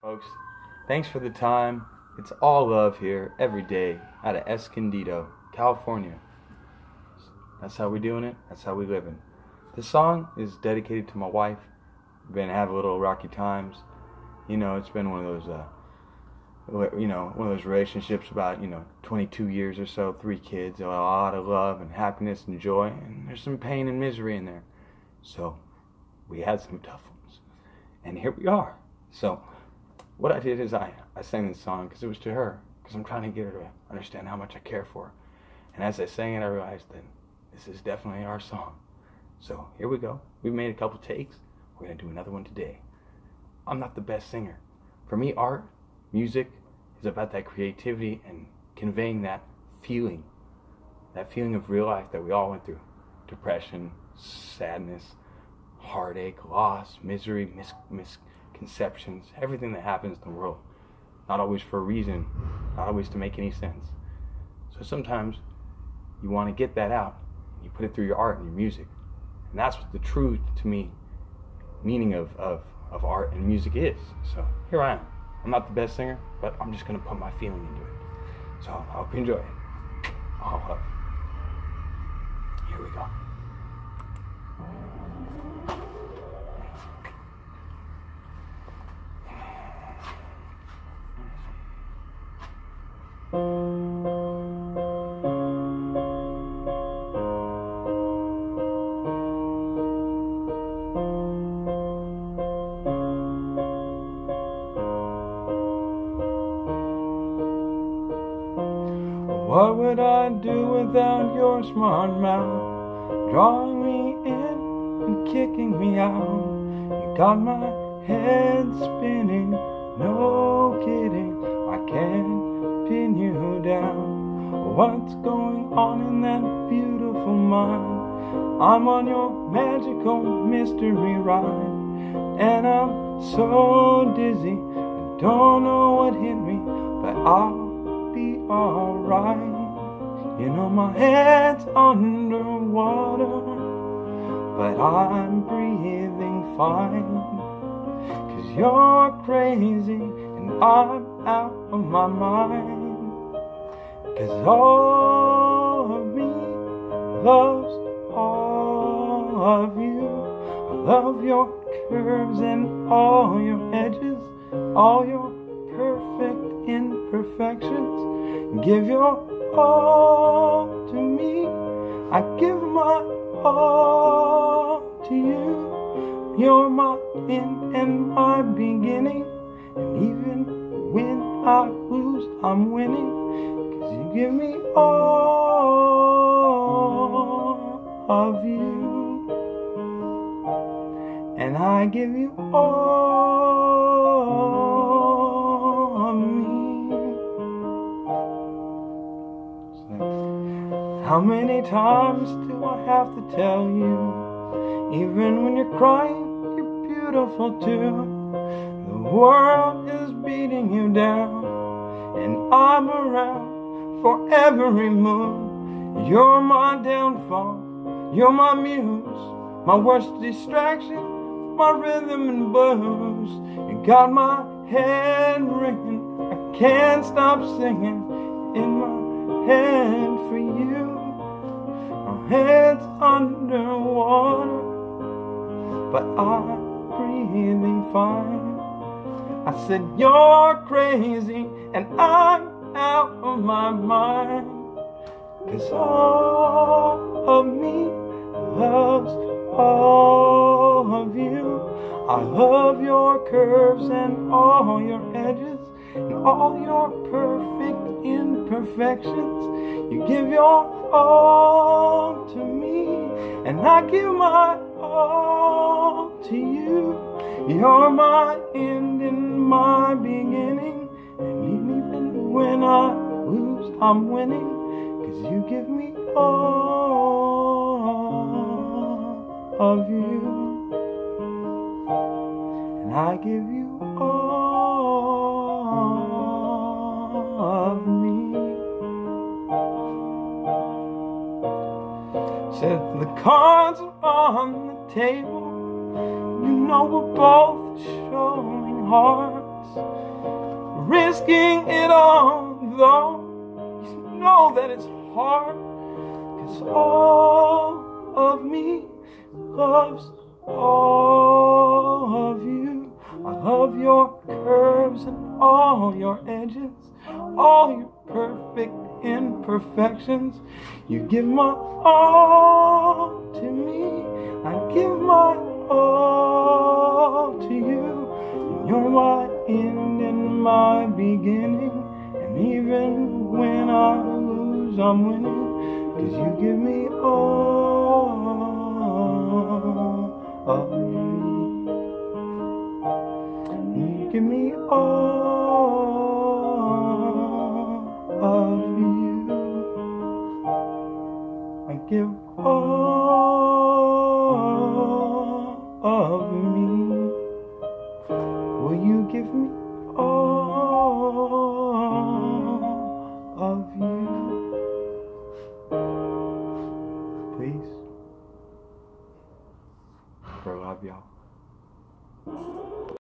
Folks, thanks for the time. It's all love here every day out of Escondido, California. That's how we doing it. That's how we living. This song is dedicated to my wife. We've been having a little rocky times. You know, it's been one of those, one of those relationships about 22 years or so, 3 kids, a lot of love and happiness and joy, and there's some pain and misery in there. So we had some tough ones, and here we are. So what I did is I sang this song because it was to her, because I'm trying to get her to understand how much I care for her. And as I sang it, I realized that this is definitely our song. So here we go. We've made a couple takes. We're going to do another one today. I'm not the best singer. For me, art, music, is about that creativity and conveying that feeling of real life that we all went through. Depression, sadness, heartache, loss, misery, misconceptions, everything that happens in the world. Not always for a reason, not always to make any sense. So sometimes you want to get that out. You put it through your art and your music. And that's what the true, to me, meaning of art and music is. So here I am. I'm not the best singer, but I'm just going to put my feeling into it. So I hope you enjoy it. All love. Here we go. What would I do without your smart mouth, drawing me in and kicking me out? You got my head spinning, no kidding, I can't pin you down. What's going on in that beautiful mind? I'm on your magical mystery ride, and I'm so dizzy, I don't know what hit me, but I'll be alright. You know my head's underwater, but I'm breathing fine. 'Cause you're crazy and I'm out of my mind. 'Cause all of me loves all of you. I love your curves and all your edges, all your perfect imperfections. Give your all to me, I give my all to you. You're my end and my beginning, and even when I lose, I'm winning. 'Cause you give me all of you, and I give you all of me. How many times do I have to tell you? Even when you're crying, you're beautiful too. The world is beating you down, and I'm around for every mood. You're my downfall, you're my muse, my worst distraction, my rhythm and blues. You got my head ringing, I can't stop singing in my head for you. My head's underwater, but I'm breathing fine. I said you're crazy and I'm out of my mind. 'Cause all of me loves all of you. I love your curves and all your edges, and all your perfect imperfections. You give your all to me, and I give my all to you. You're my end and my beginning, and even when I lose, I'm winning. 'Cause you give me all of you, and I give you all of me. Said the cards are on the table, you know we're both showing hearts. risking it all, though you know that it's hard, 'cause all of me loves all of you. I love your curves and all your edges, all your perfect imperfections. You give my all to me, I give my all to you. And you're my end and my beginning, and even when I lose, I'm winning, 'cause you give me all of me. You give me all of you. I give all of me. Will you give me all of you? Please. For love, y'all.